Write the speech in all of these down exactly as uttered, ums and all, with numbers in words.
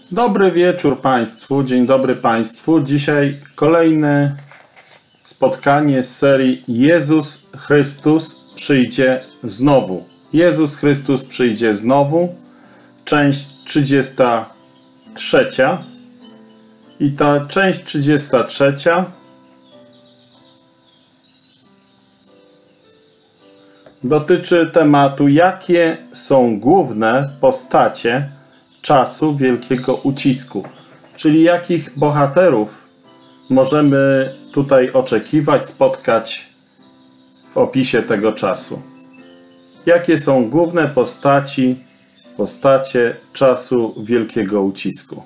Dobry wieczór Państwu, dzień dobry Państwu. Dzisiaj kolejne spotkanie z serii Jezus Chrystus przyjdzie znowu. Jezus Chrystus przyjdzie znowu, część trzydziesta trzecia. I ta część trzydziesta trzecia dotyczy tematu, jakie są główne postacie czasu wielkiego ucisku, czyli jakich bohaterów możemy tutaj oczekiwać, spotkać w opisie tego czasu. Jakie są główne postaci, postacie czasu wielkiego ucisku.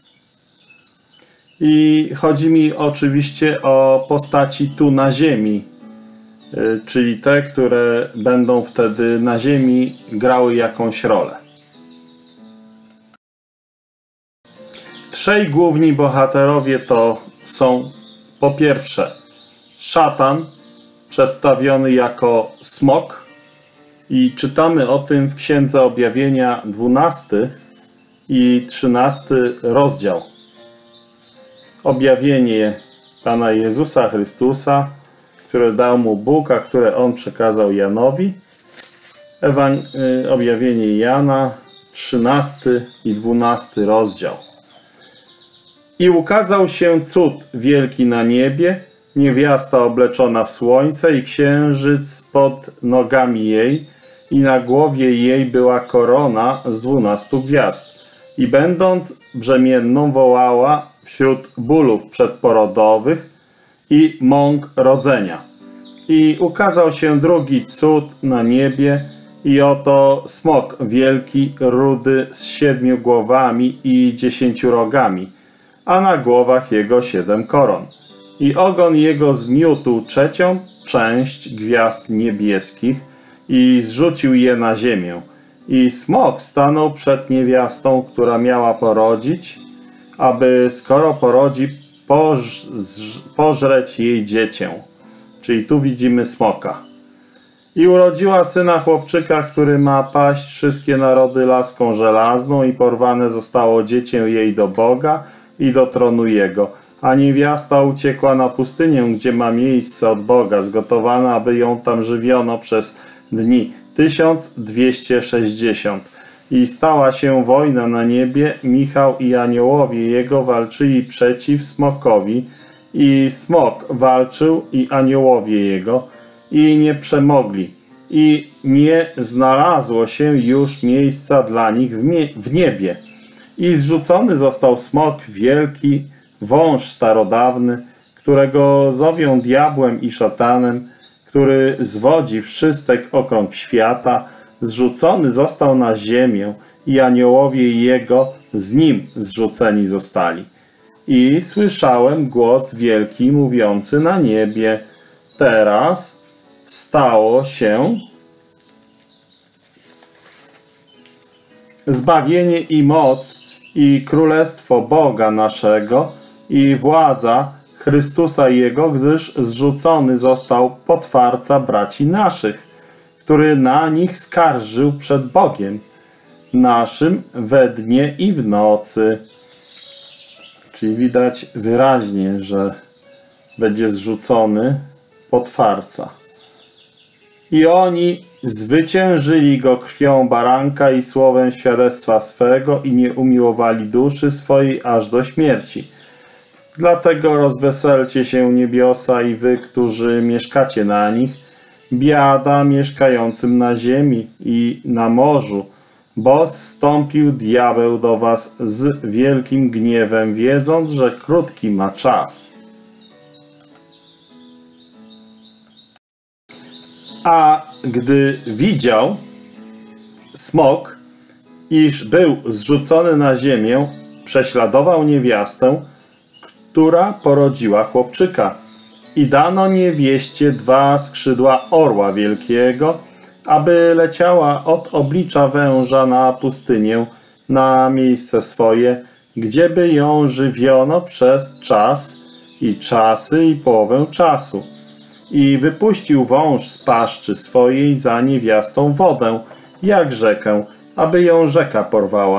I chodzi mi oczywiście o postaci tu na ziemi, czyli te, które będą wtedy na ziemi grały jakąś rolę. Trzej główni bohaterowie to są po pierwsze szatan, przedstawiony jako smok, i czytamy o tym w Księdze Objawienia dwunasty i trzynasty rozdział. Objawienie Pana Jezusa Chrystusa, które dał mu Bóg, a które On przekazał Janowi. Ewan... Objawienie Jana, trzynasty i dwunasty rozdział. I ukazał się cud wielki na niebie, niewiasta obleczona w słońce i księżyc pod nogami jej, i na głowie jej była korona z dwunastu gwiazd. I będąc brzemienną wołała wśród bólów przedporodowych i mąk rodzenia. I ukazał się drugi cud na niebie, i oto smok wielki, rudy, z siedmiu głowami i dziesięciu rogami, a na głowach jego siedem koron. I ogon jego zmiótł trzecią część gwiazd niebieskich i zrzucił je na ziemię. I smok stanął przed niewiastą, która miała porodzić, aby skoro porodzi, poż pożreć jej dziecię. Czyli tu widzimy smoka. I urodziła syna chłopczyka, który ma paść wszystkie narody laską żelazną, i porwane zostało dziecię jej do Boga i do tronu jego. A niewiasta uciekła na pustynię, gdzie ma miejsce od Boga, zgotowana, aby ją tam żywiono przez dni tysiąc dwieście sześćdziesiąt. I stała się wojna na niebie, Michał i aniołowie jego walczyli przeciw smokowi, i smok walczył i aniołowie jego, i nie przemogli, i nie znalazło się już miejsca dla nich w, w niebie. I zrzucony został smok wielki, wąż starodawny, którego zowią diabłem i szatanem, który zwodzi wszystek okrąg świata. Zrzucony został na ziemię, i aniołowie jego z nim zrzuceni zostali. I słyszałem głos wielki mówiący na niebie: teraz stało się zbawienie i moc i królestwo Boga naszego i władza Chrystusa Jego, gdyż zrzucony został potwarca braci naszych, który na nich skarżył przed Bogiem naszym we dnie i w nocy. Czyli widać wyraźnie, że będzie zrzucony potwarca. I oni zwyciężyli go krwią baranka i słowem świadectwa swego, i nie umiłowali duszy swojej aż do śmierci. Dlatego rozweselcie się niebiosa i wy, którzy mieszkacie na nich. Biada mieszkającym na ziemi i na morzu, bo zstąpił diabeł do was z wielkim gniewem, wiedząc, że krótki ma czas. A gdy widział smok, iż był zrzucony na ziemię, prześladował niewiastę, która porodziła chłopczyka. I dano niewieście dwa skrzydła orła wielkiego, aby leciała od oblicza węża na pustynię, na miejsce swoje, gdzieby ją żywiono przez czas i czasy i połowę czasu. I wypuścił wąż z paszczy swojej za niewiastą wodę, jak rzekę, aby ją rzeka porwała.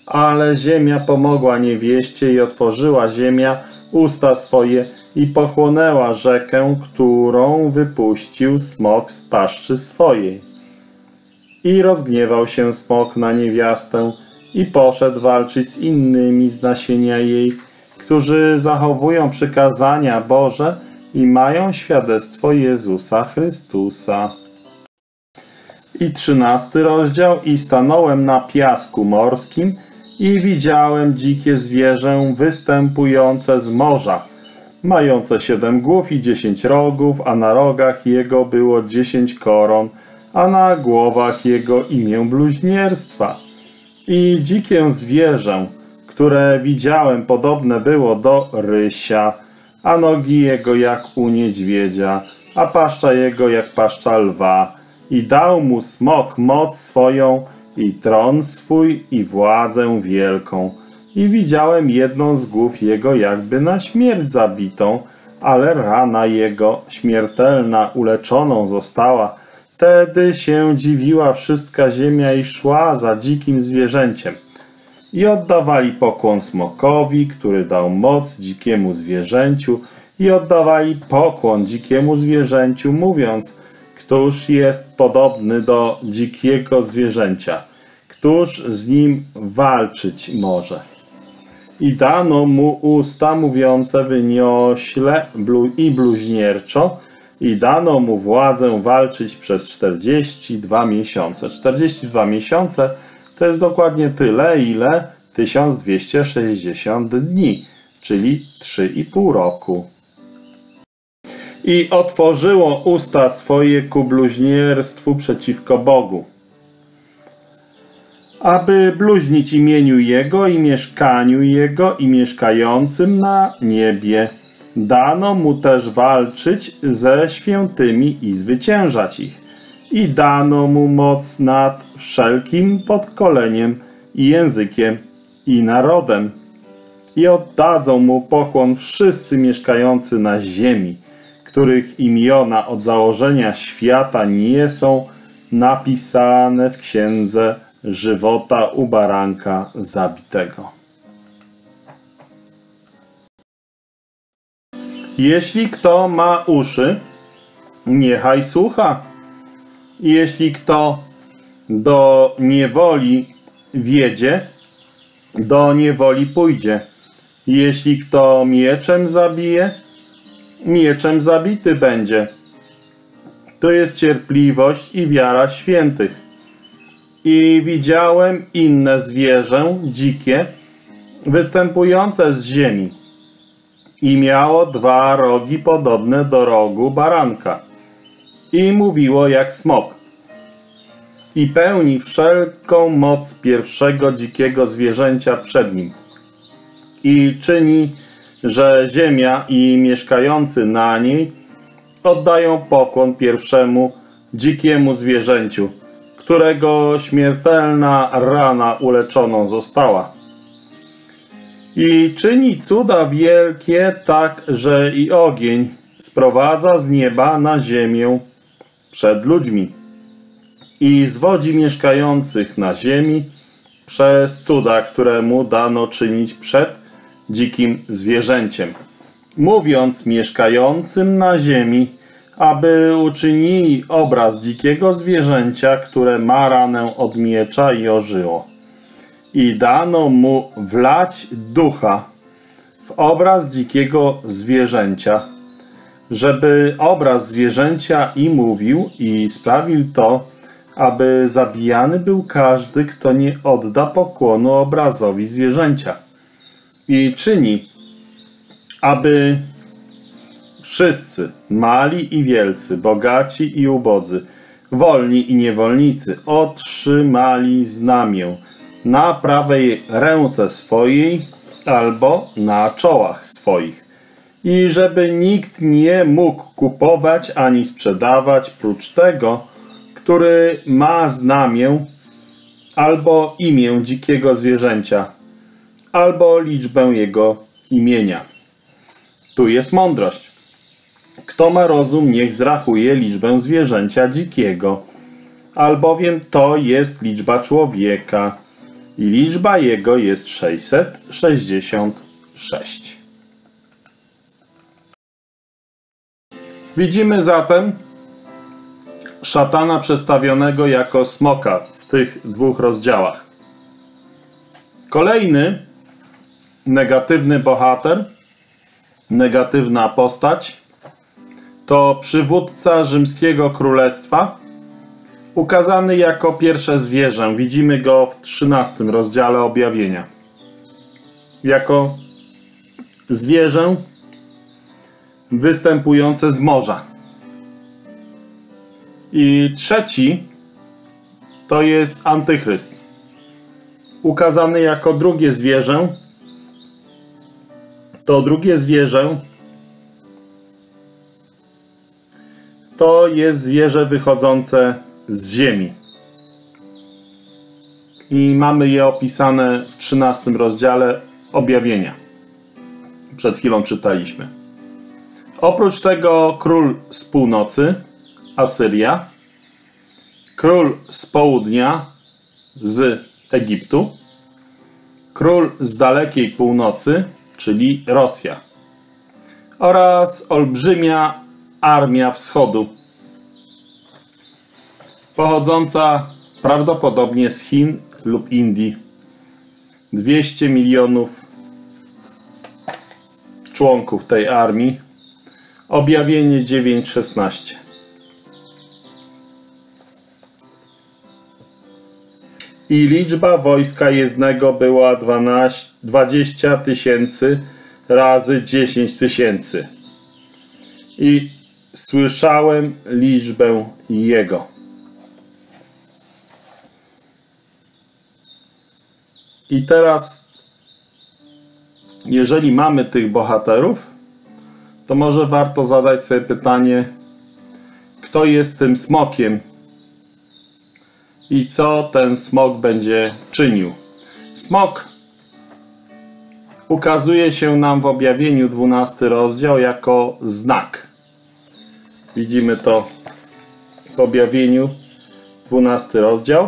Ale ziemia pomogła niewieście i otworzyła ziemia usta swoje i pochłonęła rzekę, którą wypuścił smok z paszczy swojej. I rozgniewał się smok na niewiastę i poszedł walczyć z innymi z nasienia jej, którzy zachowują przykazania Boże i mają świadectwo Jezusa Chrystusa. I trzynasty rozdział. I stanąłem na piasku morskim i widziałem dzikie zwierzę występujące z morza, mające siedem głów i dziesięć rogów, a na rogach jego było dziesięć koron, a na głowach jego imię bluźnierstwa. I dzikie zwierzę, które widziałem, podobne było do rysia, a nogi jego jak u niedźwiedzia, a paszcza jego jak paszcza lwa. I dał mu smok moc swoją i tron swój i władzę wielką. I widziałem jedną z głów jego jakby na śmierć zabitą, ale rana jego śmiertelna uleczoną została. Wtedy się dziwiła wszystka ziemia i szła za dzikim zwierzęciem. I oddawali pokłon smokowi, który dał moc dzikiemu zwierzęciu, i oddawali pokłon dzikiemu zwierzęciu, mówiąc: któż jest podobny do dzikiego zwierzęcia? Któż z nim walczyć może? I dano mu usta mówiące wyniośle i bluźnierczo, i dano mu władzę walczyć przez czterdzieści dwa miesiące. czterdzieści dwa miesiące to jest dokładnie tyle, ile tysiąc dwieście sześćdziesiąt dni, czyli trzy i pół roku. I otworzyło usta swoje ku bluźnierstwu przeciwko Bogu, aby bluźnić imieniu Jego i mieszkaniu Jego i mieszkającym na niebie. Dano mu też walczyć ze świętymi i zwyciężać ich. I dano mu moc nad wszelkim podkoleniem i językiem i narodem. I oddadzą mu pokłon wszyscy mieszkający na ziemi, których imiona od założenia świata nie są napisane w księdze żywota u baranka zabitego. Jeśli kto ma uszy, niechaj słucha. Jeśli kto do niewoli wiedzie, do niewoli pójdzie. Jeśli kto mieczem zabije, mieczem zabity będzie. To jest cierpliwość i wiara świętych. I widziałem inne zwierzę, dzikie, występujące z ziemi. I miało dwa rogi podobne do rogu baranka. I mówiło jak smok. I pełni wszelką moc pierwszego dzikiego zwierzęcia przed nim. I czyni, że ziemia i mieszkający na niej oddają pokłon pierwszemu dzikiemu zwierzęciu, którego śmiertelna rana uleczoną została. I czyni cuda wielkie, tak że i ogień sprowadza z nieba na ziemię przed ludźmi i zwodzi mieszkających na ziemi przez cuda, które mu dano czynić przed dzikim zwierzęciem, mówiąc mieszkającym na ziemi, aby uczynili obraz dzikiego zwierzęcia, które ma ranę od miecza i ożyło. I dano mu wlać ducha w obraz dzikiego zwierzęcia, żeby obraz zwierzęcia i mówił i sprawił to, aby zabijany był każdy, kto nie odda pokłonu obrazowi zwierzęcia. I czyni, aby wszyscy, mali i wielcy, bogaci i ubodzy, wolni i niewolnicy, otrzymali znamię na prawej ręce swojej albo na czołach swoich. I żeby nikt nie mógł kupować ani sprzedawać prócz tego, który ma znamię albo imię dzikiego zwierzęcia, albo liczbę jego imienia. Tu jest mądrość. Kto ma rozum, niech zrachuje liczbę zwierzęcia dzikiego, albowiem to jest liczba człowieka. i liczba jego jest sześćset sześćdziesiąt sześć. Widzimy zatem szatana przedstawionego jako smoka w tych dwóch rozdziałach. Kolejny negatywny bohater, negatywna postać to przywódca rzymskiego królestwa, ukazany jako pierwsze zwierzę. Widzimy go w trzynastym rozdziale Objawienia. Jako zwierzę występujące z morza. I trzeci to jest Antychryst, ukazany jako drugie zwierzę. To drugie zwierzę to jest zwierzę wychodzące z ziemi. I mamy je opisane w trzynastym rozdziale Objawienia. Przed chwilą czytaliśmy. Oprócz tego król z północy, Asyria, król z południa, z Egiptu, król z dalekiej północy, czyli Rosja, oraz olbrzymia armia wschodu, pochodząca prawdopodobnie z Chin lub Indii. dwieście milionów członków tej armii. Objawienie dziewięć szesnaście. I liczba wojska jezdnego była dwadzieścia tysięcy razy dziesięć tysięcy. I słyszałem liczbę jego. I teraz, jeżeli mamy tych bohaterów, to może warto zadać sobie pytanie, kto jest tym smokiem i co ten smok będzie czynił. Smok ukazuje się nam w Objawieniu dwunasty rozdział jako znak. Widzimy to w Objawieniu dwunasty rozdział.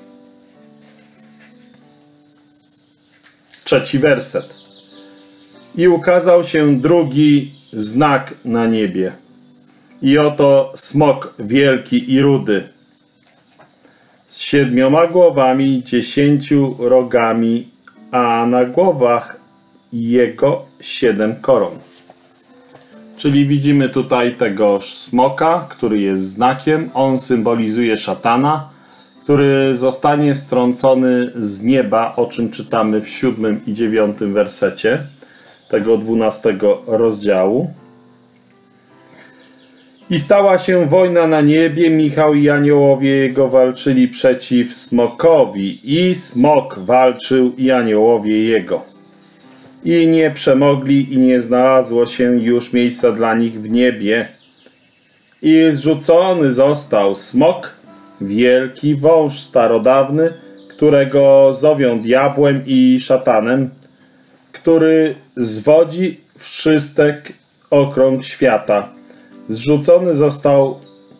Trzeci werset. I ukazał się drugi znak na niebie. I oto smok wielki i rudy, z siedmioma głowami i dziesięciu rogami, a na głowach jego siedem koron. Czyli widzimy tutaj tegoż smoka, który jest znakiem. On symbolizuje szatana, który zostanie strącony z nieba, o czym czytamy w siódmym i dziewiątym wersecie tego dwunastego rozdziału. I stała się wojna na niebie, Michał i aniołowie jego walczyli przeciw smokowi, i smok walczył i aniołowie jego. I nie przemogli, i nie znalazło się już miejsca dla nich w niebie. I zrzucony został smok, wielki wąż starodawny, którego zowią diabłem i szatanem, który zwodzi wszystek okrąg świata. Zrzucony został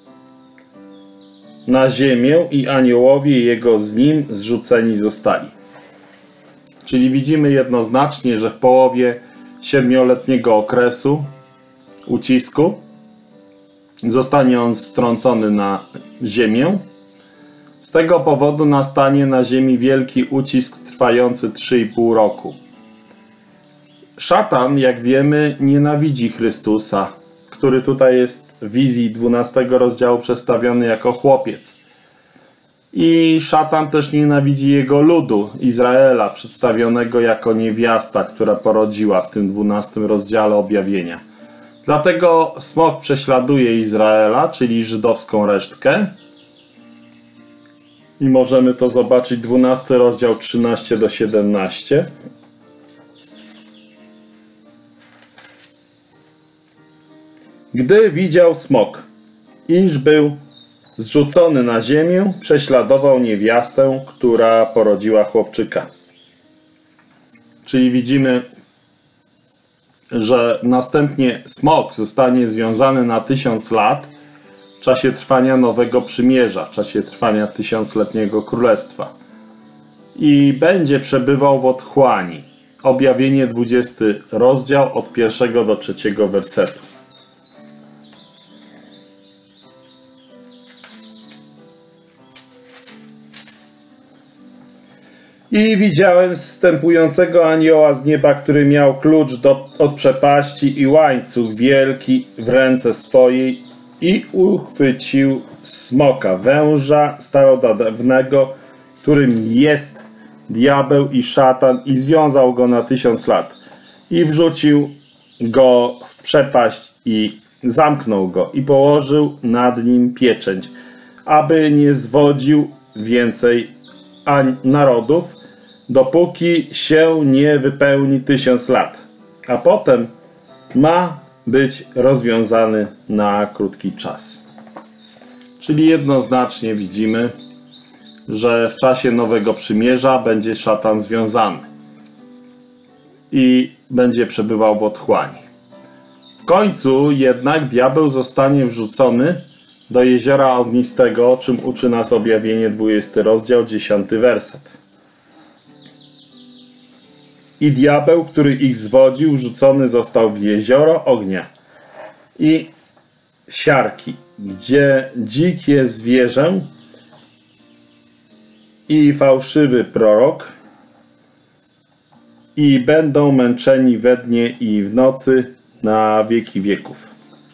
na ziemię i aniołowie jego z nim zrzuceni zostali. Czyli widzimy jednoznacznie, że w połowie siedmioletniego okresu ucisku zostanie on strącony na ziemię. Z tego powodu nastanie na ziemi wielki ucisk trwający trzy i pół roku. Szatan, jak wiemy, nienawidzi Chrystusa, który tutaj jest w wizji dwunastego rozdziału przedstawiony jako chłopiec. I szatan też nienawidzi jego ludu, Izraela, przedstawionego jako niewiasta, która porodziła w tym dwunastym rozdziale Objawienia. Dlatego smok prześladuje Izraela, czyli żydowską resztkę. I możemy to zobaczyć, dwunasty rozdział trzynaście do siedemnastu. Gdy widział smok, iż był zrzucony na ziemię, prześladował niewiastę, która porodziła chłopczyka. Czyli widzimy, że następnie smok zostanie związany na tysiąc lat w czasie trwania Nowego Przymierza, w czasie trwania tysiącletniego królestwa. i będzie przebywał w otchłani. Objawienie dwudziesty rozdział od pierwszego do trzeciego wersetu. I widziałem zstępującego anioła z nieba, który miał klucz do, od przepaści i łańcuch wielki w ręce swojej i uchwycił smoka, węża starodawnego, którym jest diabeł i szatan, i związał go na tysiąc lat i wrzucił go w przepaść i zamknął go i położył nad nim pieczęć, aby nie zwodził więcej narodów, dopóki się nie wypełni tysiąc lat, a potem ma być rozwiązany na krótki czas. Czyli jednoznacznie widzimy, że w czasie Nowego Przymierza będzie szatan związany i będzie przebywał w otchłani. W końcu jednak diabeł zostanie wrzucony do jeziora ognistego, o czym uczy nas objawienie dwudziesty rozdział, dziesiąty werset. I diabeł, który ich zwodził, wrzucony został w jezioro ognia i siarki, gdzie dzikie zwierzę i fałszywy prorok, i będą męczeni we dnie i w nocy na wieki wieków.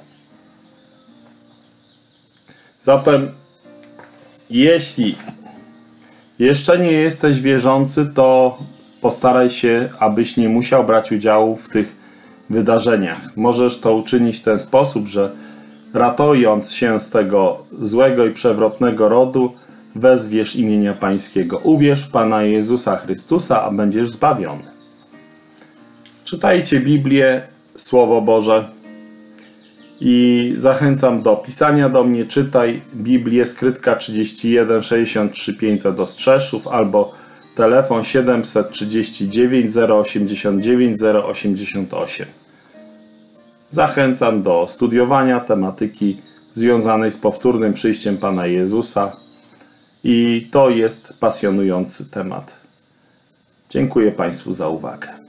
Zatem, jeśli jeszcze nie jesteś wierzący, to postaraj się, abyś nie musiał brać udziału w tych wydarzeniach. Możesz to uczynić w ten sposób, że ratując się z tego złego i przewrotnego rodu, wezwiesz imienia Pańskiego. Uwierz w Pana Jezusa Chrystusa, a będziesz zbawiony. Czytajcie Biblię, Słowo Boże, i zachęcam do pisania do mnie. Czytaj Biblię, skrytka trzydzieści jeden sześćdziesiąt trzy pięćset do Strzeszów, albo telefon siedemset trzydzieści dziewięć zero osiemdziesiąt dziewięć zero osiemdziesiąt osiem. Zachęcam do studiowania tematyki związanej z powtórnym przyjściem Pana Jezusa, i to jest pasjonujący temat. Dziękuję Państwu za uwagę.